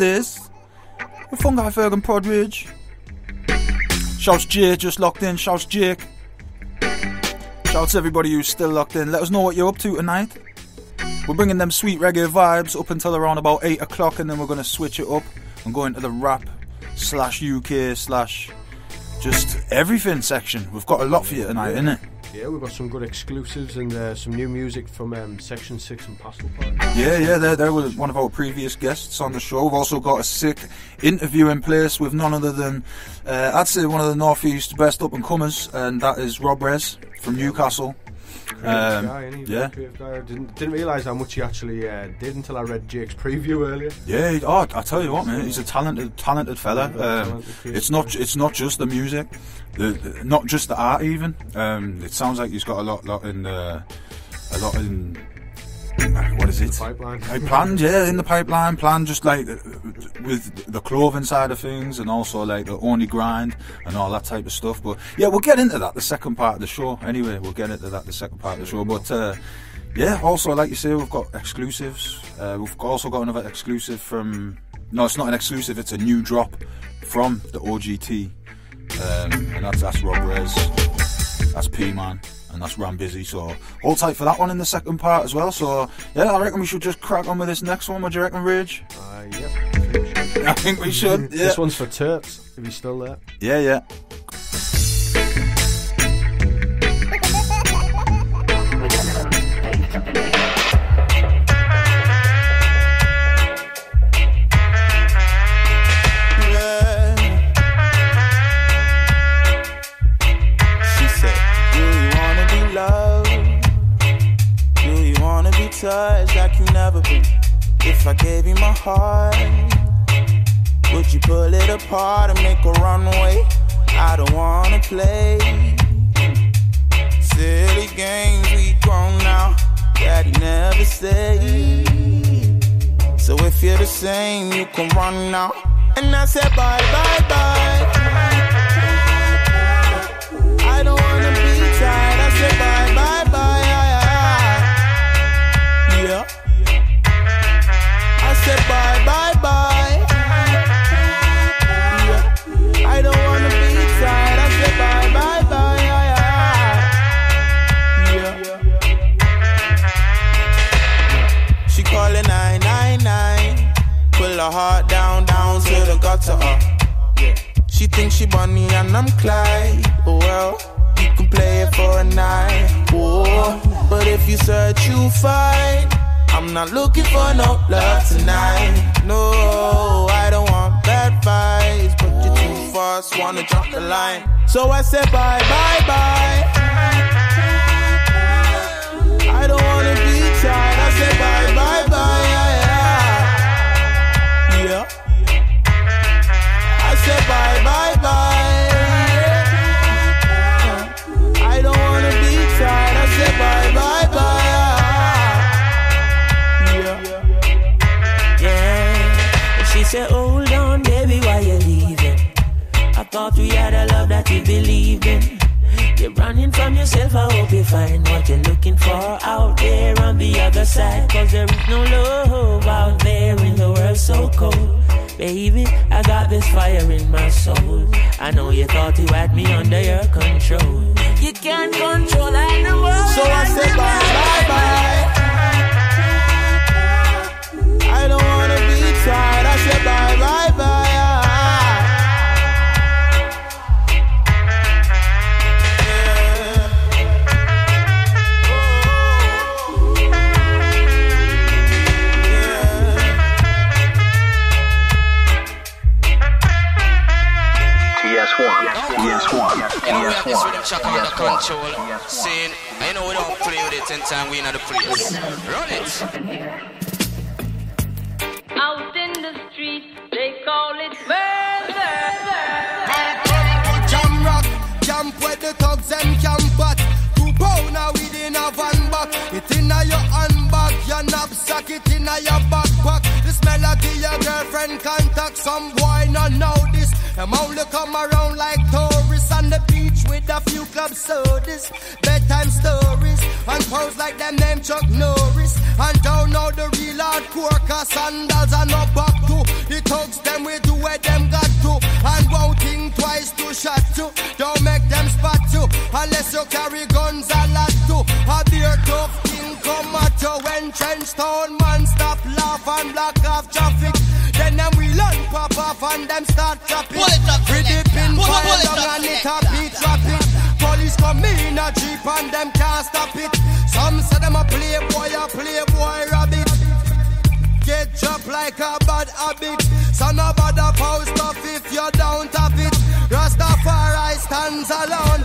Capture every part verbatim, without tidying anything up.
this. With Fungi Ferg Podridge. Shouts Jake, just locked in. Shouts Jake. Shouts everybody who's still locked in. Let us know what you're up to tonight. We're bringing them sweet reggae vibes up until around about eight o'clock, and then we're going to switch it up and go into the rap slash U K slash just everything section. We've got a lot for you tonight, innit? Yeah, we've got some good exclusives and uh, some new music from um, Section six and Pastel Party. Yeah, yeah, they they were one of our previous guests on the show. We've also got a sick interview in place with none other than, uh, I'd say, one of the North East's best up-and-comers, and that is Rob Rez from Newcastle. Um, guy, yeah, guy. I didn't, didn't realise how much he actually uh, did until I read Jake's preview earlier. Yeah, oh, I tell you what, man, he's a talented, talented fella. Um, talented it's not, it's not just the music, the, the not just the art even. Um, it sounds like he's got a lot, lot in, uh, a lot in. What is it? The pipeline. I planned, yeah, in the pipeline. Planned just like uh, with the clothing side of things, and also like the only grind and all that type of stuff. But yeah, we'll get into that the second part of the show. Anyway, we'll get into that the second part of the show. But uh, yeah, also like you say, we've got exclusives. Uh, we've also got another exclusive from. No, it's not an exclusive. It's a new drop from the O G T, um, and that's that's Rob Rez, that's P-Man. And that's Ram Busy, so hold tight for that one in the second part as well. So yeah, I reckon we should just crack on with this next one. What do you reckon, Rage? Uh, yep. I think we should. Yeah. This one's for Terps, if he's still there. Yeah, yeah. Touch like you never been. If I gave you my heart, would you pull it apart and make a runway? I don't wanna play silly games, we grown now. Daddy never stayed. So if you're the same, you can run now. And I said bye, bye, bye. I don't wanna be tired. I said bye, bye, bye. Yeah. I said bye, bye, bye. Yeah. I don't wanna be tired. I said bye, bye, bye. Yeah. She calling nine nine nine. Pull her heart down, down to the gutter. Uh. Yeah. She thinks she Bonnie and I'm Clyde. Oh well, you can play it for a night. Oh, but if you search, you find. I'm not looking for no love tonight. No, I don't want bad vibes, but you're too fast, wanna drop the line. So I said bye, bye, bye. I don't wanna be tired. I said bye, bye, bye. Yeah. I said bye, bye, bye. I don't wanna be tired. I said bye, bye, bye. She said, hold on, baby, why you leaving? I thought we had a love that we believed in. You're running from yourself, I hope you find what you're looking for out there on the other side. Cause there is no love out there in the world so cold. Baby, I got this fire in my soul. I know you thought you had me under your control. You can't control animals. So I said bye, bye, bye. I don't wanna be tired. I said bye, bye, bye. T S one, T S one, T S one. Check out the control. Saying, I know we don't play with it in time we in the place. Run it. Out in the street, they call it murder. Jam rock, jump where the thugs and camp at. Two pounder within a van back. It inna your handbag, your knapsack, it inna your backpack. This melody your girlfriend contact. Some boy not know this. Them only come around like tourists on the beach with a few club sodas, bedtime stories, and pose like them name Chuck Norris. And don't know the real hardcore, cause sandals are no back to. It thugs, them we do where them got to. And won't think twice to shot to. Don't make them spot you, unless you carry guns a lot to. A beer tough king come at you. When trench town man stop laugh and block off traffic. Then them we learn pop off and them start clapping. With the pin fire long and it a beat rapid. Police come in a jeep and them can't stop it. Some say them a playboy, a playboy rabbit. Get dropped like a bad habit. So no bother post up if you don't have it. Rastafari stands alone.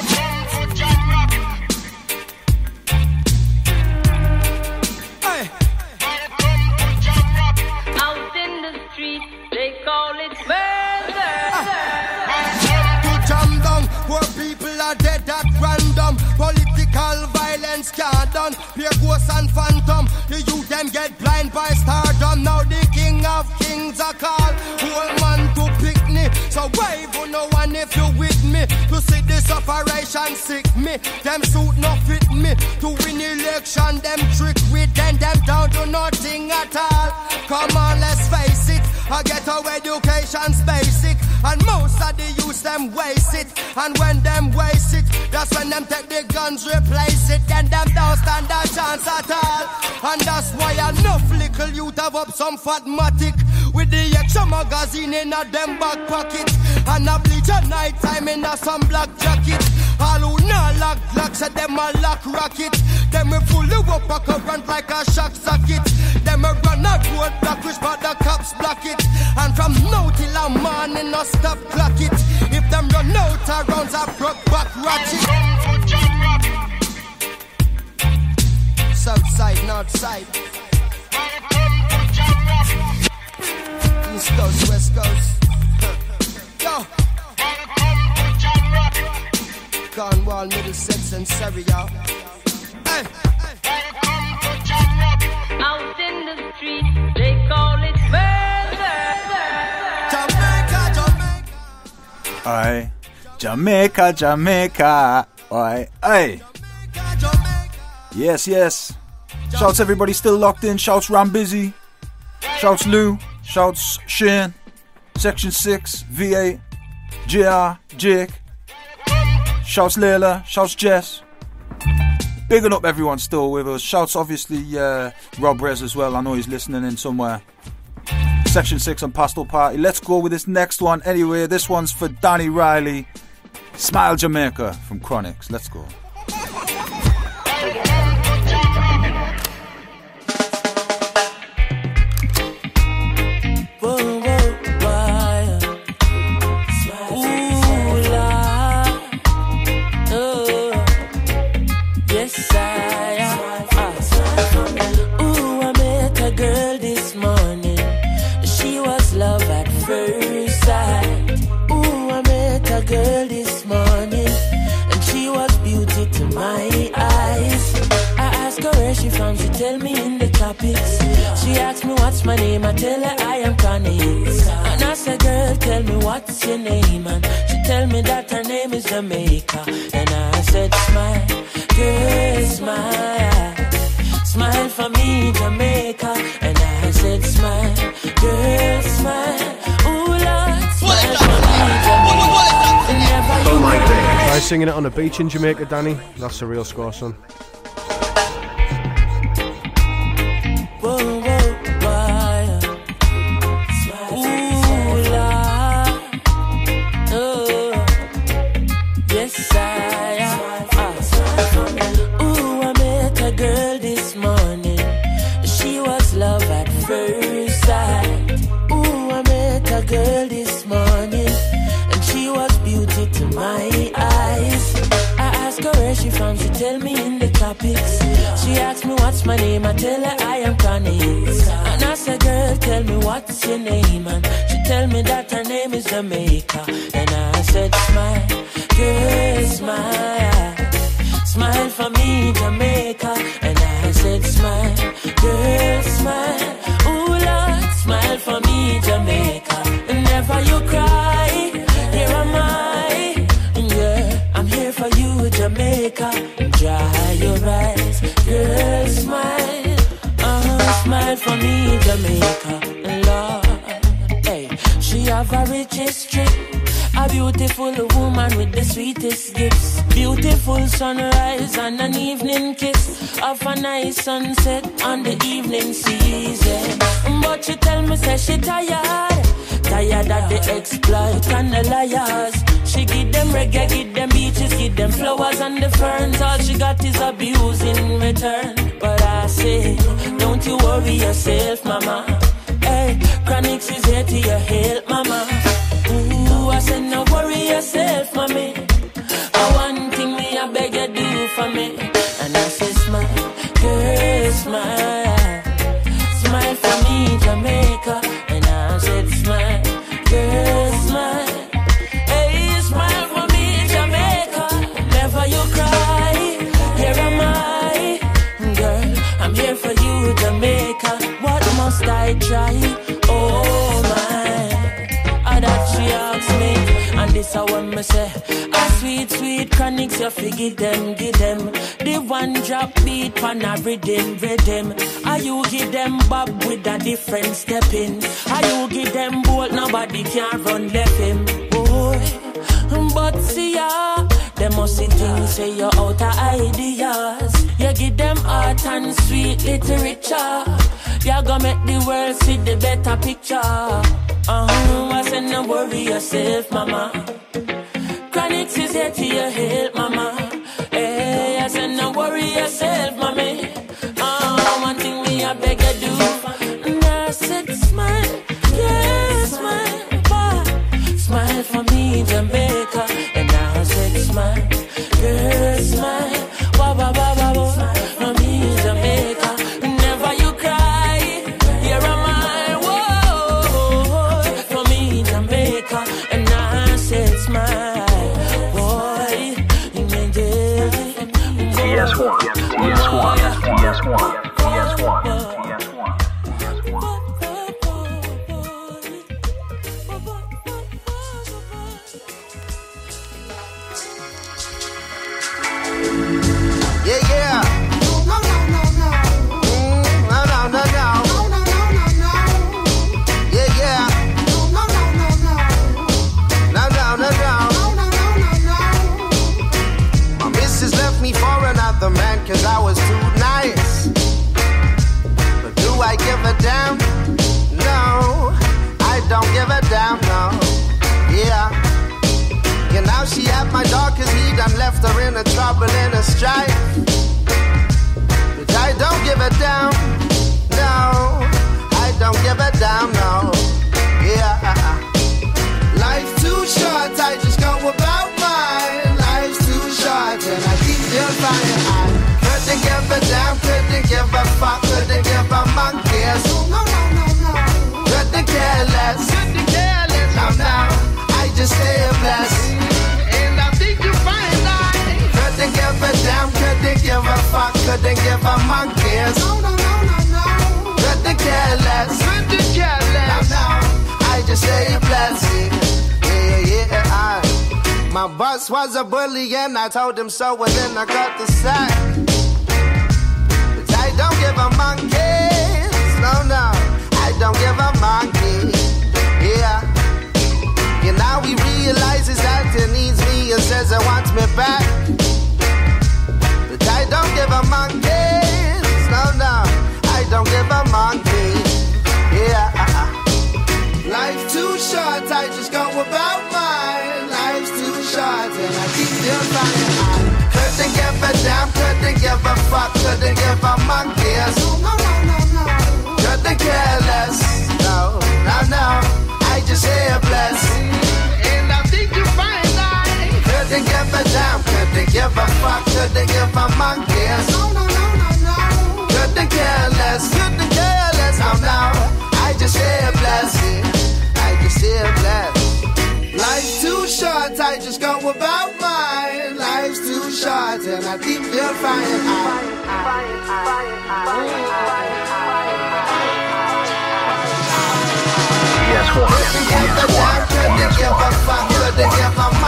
Hey. Out in the street, they call it murder. To jam down, poor people are dead at random. Political violence can't done. Pure ghosts and phantom. The youth them get blind by stardom. Now the king of kings are called. Whole man to pick me. So wave on no one if you with me. To see this operation sick me. Them suit not fit me. To win election, them trick with them. Them down to nothing at all. Come on, let's face it. I get our education's basic. And most of the youth them waste it. And when them waste it, that's when them take the guns, replace it. Then them don't stand a chance at all. And that's why enough little youth have up some fatmatic. With the extra magazine in a them back pocket. And a bleach at night time in a some black jacket. All who not lock lock said them a lock rocket. Them we fully up a current like a shock socket. Them we run a road block which but the cops block it. And from now till a morning no stop clock it. If them run out of rounds a broke back ratchet. South side, north side. East coast, west coast. Yo. Cornwall, Middlesex and Surrey, y'all. Hey. Out in the street, they call it murder. Jamaica, Jamaica. Aye. Jamaica, Jamaica. Aye, aye. Yes, yes. Shouts everybody still locked in. Shouts Ram Busy. Shouts Lou. Shouts Shane. Section six. V eight. J R. Jake. Shouts Layla. Shouts Jess. Bigging up everyone still with us. Shouts obviously uh, Rob Rez as well. I know he's listening in somewhere. Section six on Pastel Party. Let's go with this next one. Anyway, this one's for Danny Riley. Smile Jamaica from Chronics. Let's go. Girl this morning, and she was beauty to my eyes. I asked her where she from, she tell me in the tropics. She asked me what's my name, I tell her I am Chronics. And I said, girl, tell me what's your name, and she tell me that her name is Jamaica. And I said, smile, girl, smile, smile for me, Jamaica. And I said, smile, girl, smile, ooh Lord, smile for me, Jamaica. Try singing it on a beach in Jamaica, Danny. That's a real score, son. Whoa, whoa, why? Ooh, la. Oh, yes, I am. Ooh, I met a girl this morning. She was love at first sight. Ooh, I met a girl this morning. She was beauty to my eyes. I asked her where she from, she tell me in the tropics. She asked me what's my name, I tell her I am Chronics. And I said, girl, tell me what's your name, and she tell me that her name is Jamaica. And I said, smile, girl, smile, smile for me, Jamaica. And I said, smile, girl, smile, ooh Lord, smile for me, Jamaica. And never you cry. Here am I, yeah, I'm here for you, Jamaica. Dry your eyes, girl, smile, uh-huh, smile for me, Jamaica. Lord, hey. She have a rich history. A beautiful woman with the sweetest gifts. Beautiful sunrise and an evening kiss. Of a nice sunset on the evening season. But she tell me say she tired. Tired of the exploit and the liars. She give them reggae, give them beaches, give them flowers and the ferns. All she got is abuse in return. But I say, don't you worry yourself, mama. Hey, Chronixx is here to your help, mama. Ooh, I said, no worry yourself, mommy. Oh, one thing me, I beg you do for me. And I say, smile, girl, smile. Smile for me, Jamaica. And I said, smile, girl, smile. Hey, smile for me, Jamaica. Never you cry, here am I. Girl, I'm here for you, Jamaica. What must I try? Oh, my. That she asks me, and this I want me say, a sweet, sweet Chronixx, you forgive them, give them the one drop beat pan a rhythm, rhythm. Are you give them bob with a different step in? Are you give them bolt, nobody can run left him, boy. But see ya, them must see things say you're out of ideas. You give them art and sweet literature. You gonna make the world see the better picture. Uh-huh, I said no worry yourself, mama. Chronixx is here to your help, mama. Hey, I said no worry yourself, mommy. Uh, one thing me I beg you do. And I said smile, yeah, smile, boy. Smile for me, Jamaica. And I said smile, girl, smile, wah, wah, wah, wah, wah. Smile for me, Jamaica. Never you cry, here am I, whoa, for me, Jamaica. And I said smile, boy, you made it. T S one, T S one, T S one, T S one, T S one. Yeah, yeah. No, no, no, no. Mm, no, no, no, no. No, no, no, no, no. Yeah, yeah. No, no, no, no, no. No, no, no, no. No, no, no, no, no. My missus left me for another man 'cause I was too nice. But do I give a damn? No, I don't give a damn, no. Yeah. And now she at my door 'cause he done left her in a trouble and a strife. But I don't give a damn, no. I don't give a damn, no. Yeah. Life's too short, I just go about mine. Life's too short and I keep still flying. I couldn't give a damn, couldn't give a fuck, couldn't give a monkeys. No, no, no, no. Couldn't care less, couldn't care less. Now, now, I just stay blessed. And I think you find I couldn't give a damn, couldn't give a fuck, couldn't give a monkeys. No, no, no, no, no. Couldn't care less, couldn't care less. Now, now, I just stay blessed. Yeah, yeah, yeah. I, my boss was a bully and I told him so, and then I got the sack. But I don't give a monkeys. No, no, I don't give a monkey. Yeah. And now he realizes that he needs me and says he wants me back. But I don't give a monkeys. No, no, I don't give a monkey. Yeah. Life's too short, I just go about mine. Life's too short and I keep still flying. I couldn't give a damn, couldn't give a fuck, couldn't give a monkeys. No, no, no, no. Couldn't care less. No, no, no. I just say a blessing. And I think you find I couldn't give a damn, couldn't give a fuck, couldn't give a monkeys. No, no, no, no, no. Couldn't care less, couldn't care less. Now, now, I just say a blessing. I just say a blessing. Life's too short, I just go about mine. Life's too short, and I keep still flying. T S one, T S one, T S one.